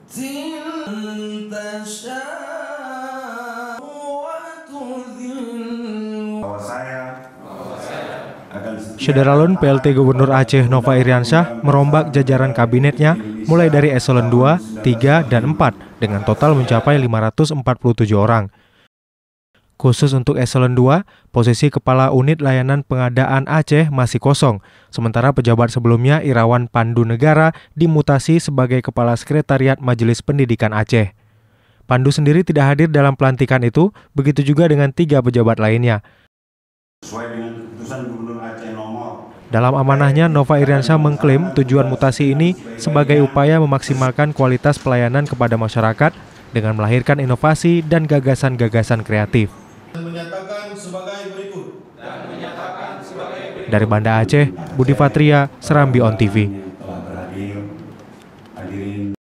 Syederalun PLT Gubernur Aceh Nova Iriansyah merombak jajaran kabinetnya mulai dari eselon 2, 3, dan 4 dengan total mencapai 547 orang. Khusus untuk eselon 2, posisi Kepala Unit Layanan Pengadaan Aceh masih kosong, sementara pejabat sebelumnya Irawan Pandu Negara dimutasi sebagai Kepala Sekretariat Majelis Pendidikan Aceh. Pandu sendiri tidak hadir dalam pelantikan itu, begitu juga dengan 3 pejabat lainnya. Sesuai dengan keputusan Gubernur Aceh nomor. Dalam amanahnya, Nova Iriansyah mengklaim tujuan mutasi ini sebagai upaya memaksimalkan kualitas pelayanan kepada masyarakat dengan melahirkan inovasi dan gagasan-gagasan kreatif. Dari Banda Aceh, Budi Fatria, Serambi On TV.